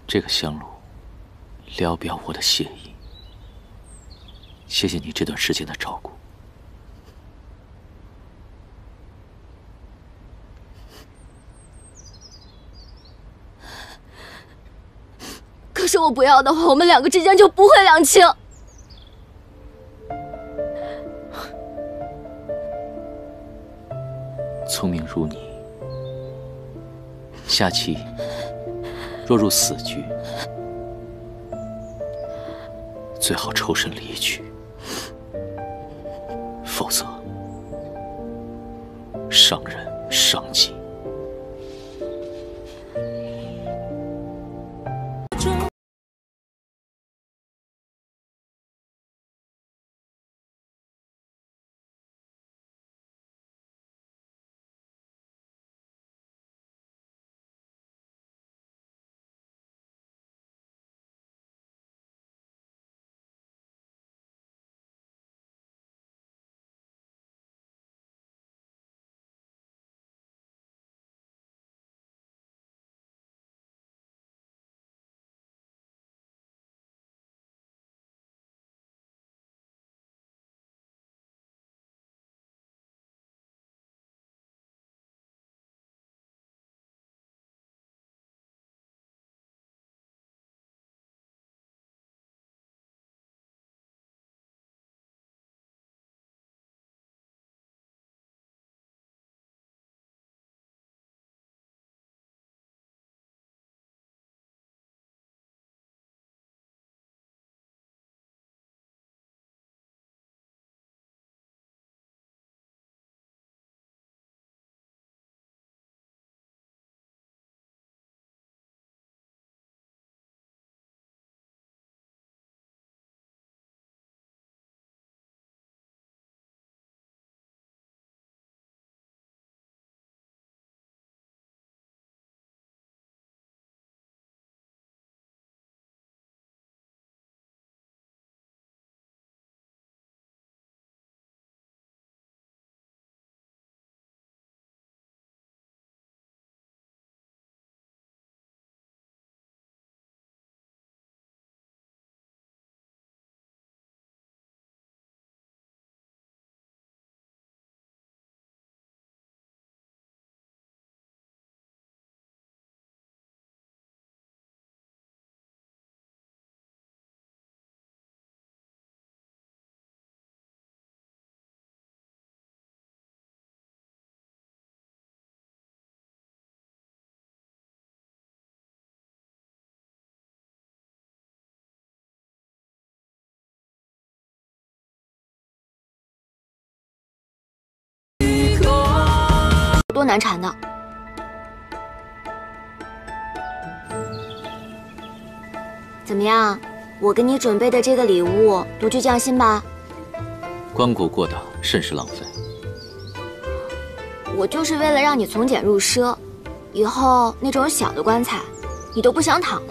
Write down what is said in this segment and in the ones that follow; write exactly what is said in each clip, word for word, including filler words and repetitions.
这个香炉聊表我的谢意，谢谢你这段时间的照顾。 可是我不要的话，我们两个之间就不会两清。 聪明如你，下棋若入死局，最好抽身离去，否则伤人伤己。 多难缠的。怎么样？我给你准备的这个礼物，独具匠心吧？ 棺椁过大，甚是浪费。 我就是为了让你从简入奢，以后那种小的棺材，你都不想躺了。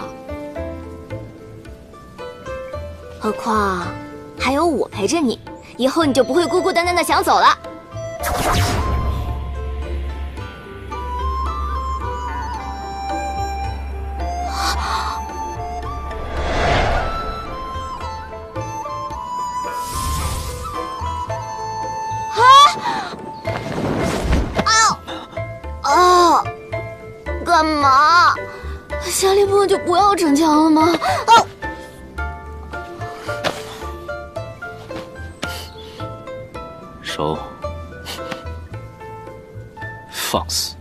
何况还有我陪着你，以后你就不会孤孤单单的想走了。 干嘛？下力不能就不要逞强了吗？啊！ 手放肆！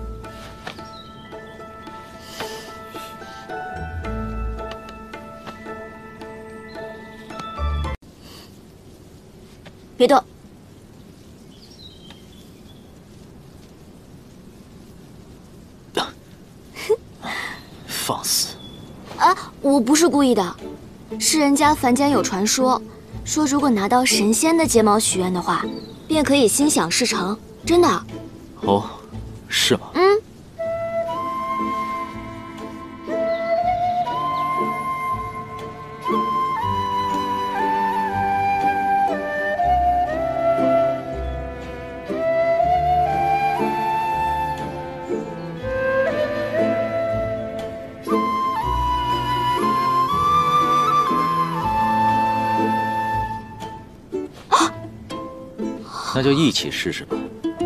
别动！ 放肆！ 啊，我不是故意的，是人家凡间有传说，说如果拿到神仙的睫毛许愿的话，便可以心想事成，真的。 哦，是吗？ 嗯。 那就一起试试吧。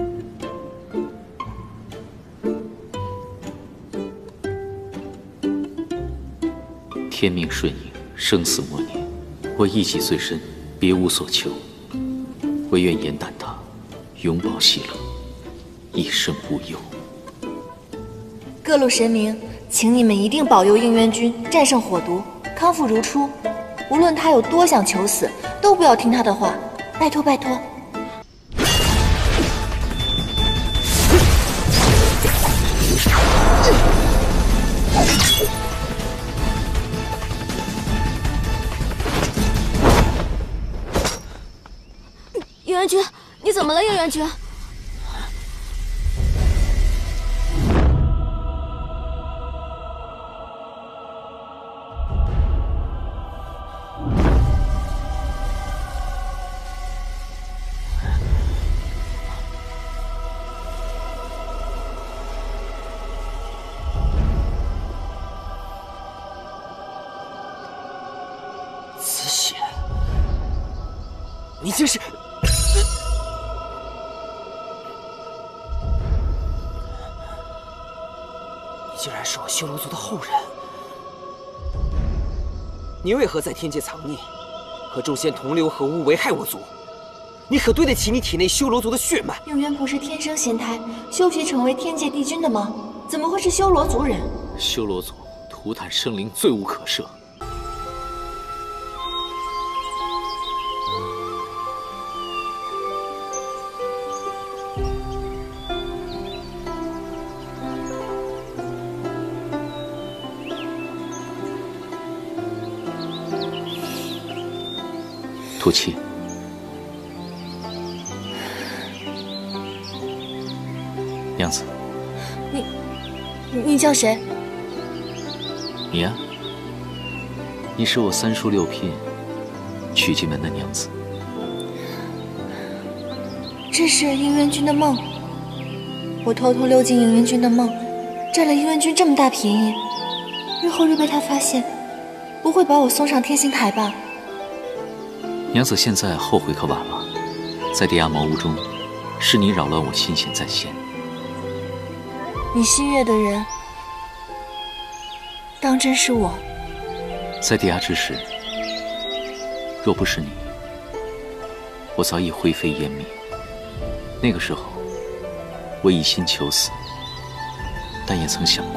天命顺应，生死莫念。我一己最深，别无所求，唯愿颜淡他永保喜乐，一生无忧。 各路神明，请你们一定保佑应元君战胜火毒，康复如初。无论他有多想求死，都不要听他的话，拜托拜托。 应元君，你怎么了，应元君？ 紫血，你这是……你竟然是我修罗族的后人！你为何在天界藏匿，和众仙同流合污，危害我族？你可对得起你体内修罗族的血脉？ 应元不是天生仙胎，修习成为天界帝君的吗？怎么会是修罗族人？ 修罗族涂炭生灵，罪无可赦。吐气。娘子， 你，你叫谁？ 你呀、啊，你是我三书六聘娶进门的娘子。 这是应元君的梦。我偷偷溜进应元君的梦，占了应元君这么大便宜，日后若被他发现，不会把我送上天刑台吧？ 娘子现在后悔可晚了，在地衙茅屋中，是你扰乱我心弦在先。 你心悦的人，当真是我？ 在地衙之时，若不是你，我早已灰飞烟灭。那个时候，我一心求死，但也曾想过，